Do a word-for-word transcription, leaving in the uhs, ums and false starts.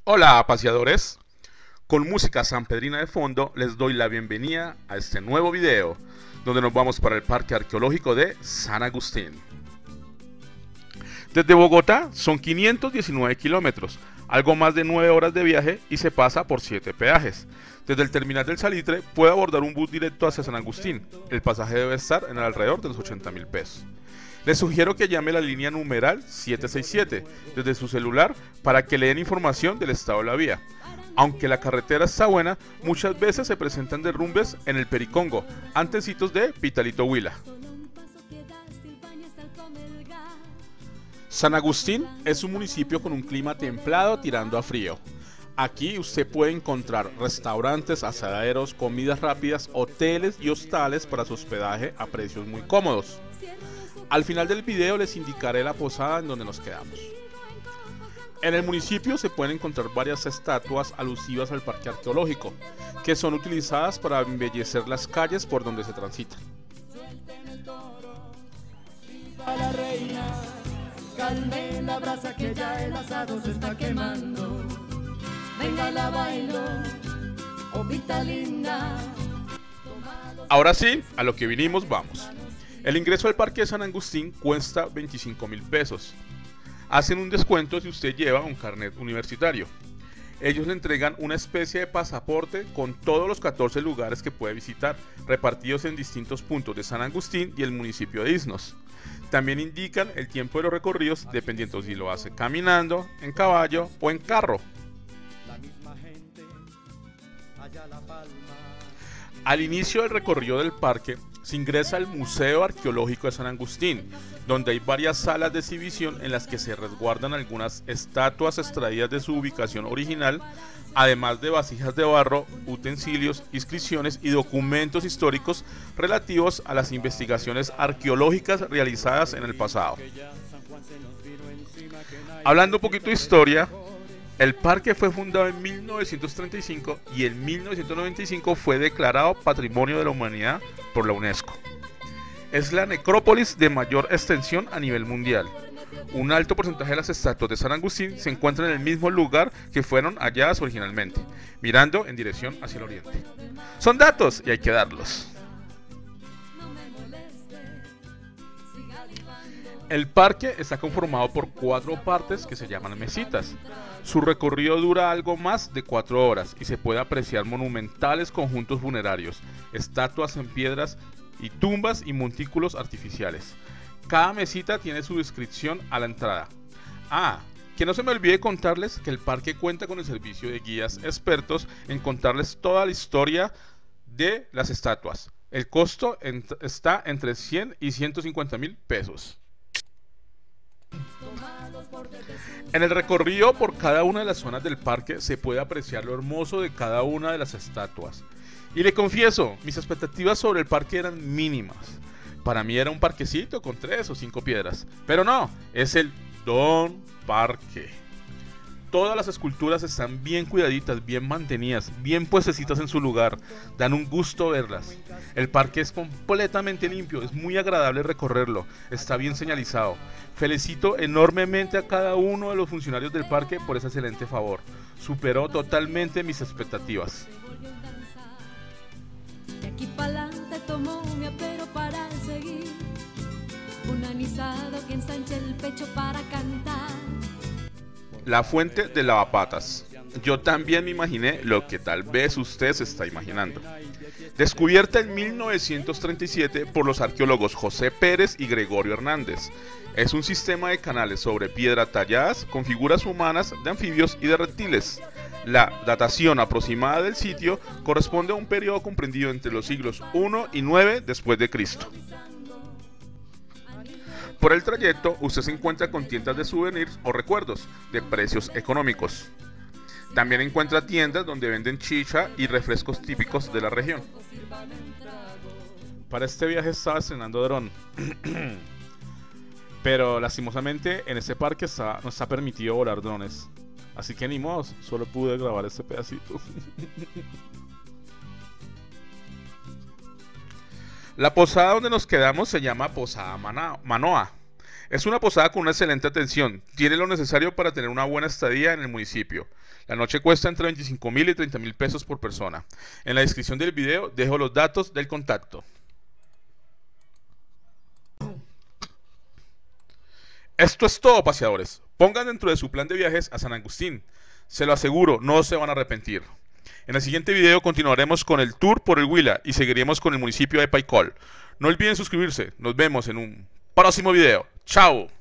Hola, paseadores. Con música sanpedrina de fondo les doy la bienvenida a este nuevo video donde nos vamos para el Parque Arqueológico de San Agustín. Desde Bogotá son quinientos diecinueve kilómetros, algo más de nueve horas de viaje y se pasa por siete peajes. Desde el terminal del Salitre puede abordar un bus directo hacia San Agustín. El pasaje debe estar en el alrededor de los ochenta mil pesos. Les sugiero que llame a la línea numeral siete seis siete desde su celular para que le den información del estado de la vía. Aunque la carretera está buena, muchas veces se presentan derrumbes en el Pericongo, antecitos de Pitalito Huila. San Agustín es un municipio con un clima templado tirando a frío. Aquí usted puede encontrar restaurantes, asaderos, comidas rápidas, hoteles y hostales para su hospedaje a precios muy cómodos. Al final del video les indicaré la posada en donde nos quedamos. En el municipio se pueden encontrar varias estatuas alusivas al parque arqueológico, que son utilizadas para embellecer las calles por donde se transita. La reina, calme la brasa que ya el asado se está quemando. Venga la bailo, opita linda. Ahora sí, a lo que vinimos vamos. El ingreso al Parque de San Agustín cuesta veinticinco mil pesos. Hacen un descuento si usted lleva un carnet universitario. Ellos le entregan una especie de pasaporte con todos los catorce lugares que puede visitar, repartidos en distintos puntos de San Agustín y el municipio de Iznos. También indican el tiempo de los recorridos dependiendo si lo hace caminando, en caballo o en carro. Al inicio del recorrido del parque se ingresa al Museo Arqueológico de San Agustín, donde hay varias salas de exhibición en las que se resguardan algunas estatuas extraídas de su ubicación original, además de vasijas de barro, utensilios, inscripciones y documentos históricos relativos a las investigaciones arqueológicas realizadas en el pasado. Hablando un poquito de historia, el parque fue fundado en mil novecientos treinta y cinco y en mil novecientos noventa y cinco fue declarado Patrimonio de la Humanidad por la UNESCO. Es la necrópolis de mayor extensión a nivel mundial. Un alto porcentaje de las estatuas de San Agustín se encuentran en el mismo lugar que fueron halladas originalmente, mirando en dirección hacia el oriente. Son datos y hay que darlos. El parque está conformado por cuatro partes que se llaman mesitas. Su recorrido dura algo más de cuatro horas y se puede apreciar monumentales conjuntos funerarios, estatuas en piedras y tumbas y montículos artificiales. Cada mesita tiene su descripción a la entrada. Ah, que no se me olvide contarles que el parque cuenta con el servicio de guías expertos en contarles toda la historia de las estatuas. El costo ent- está entre cien y ciento cincuenta mil pesos. En el recorrido por cada una de las zonas del parque se puede apreciar lo hermoso de cada una de las estatuas. Y le confieso, mis expectativas sobre el parque eran mínimas. Para mí era un parquecito con tres o cinco piedras. Pero no, es el Don Parque. Todas las esculturas están bien cuidaditas, bien mantenidas, bien puestecitas en su lugar. Dan un gusto verlas. El parque es completamente limpio, es muy agradable recorrerlo, está bien señalizado. Felicito enormemente a cada uno de los funcionarios del parque por ese excelente favor. Superó totalmente mis expectativas. De aquí pa'lante tomó mi apero para seguir. Un anisado que ensanche el pecho para cantar. La fuente de lavapatas. Yo también me imaginé lo que tal vez usted se está imaginando. Descubierta en mil novecientos treinta y siete por los arqueólogos José Pérez y Gregorio Hernández. Es un sistema de canales sobre piedra talladas con figuras humanas, de anfibios y de reptiles. La datación aproximada del sitio corresponde a un periodo comprendido entre los siglos uno y nueve después de Cristo. Por el trayecto, usted se encuentra con tiendas de souvenirs o recuerdos de precios económicos. También encuentra tiendas donde venden chicha y refrescos típicos de la región. Para este viaje estaba estrenando dron, pero lastimosamente en este parque está, no está permitido volar drones. Así que ni modo, solo pude grabar este pedacito. La posada donde nos quedamos se llama Posada Manoa. Es una posada con una excelente atención. Tiene lo necesario para tener una buena estadía en el municipio. La noche cuesta entre veinticinco mil y treinta mil pesos por persona. En la descripción del video dejo los datos del contacto. Esto es todo, paseadores. Pongan dentro de su plan de viajes a San Agustín. Se lo aseguro, no se van a arrepentir. En el siguiente video continuaremos con el tour por el Huila y seguiremos con el municipio de Paicol. No olviden suscribirse. Nos vemos en un próximo video. ¡Chao!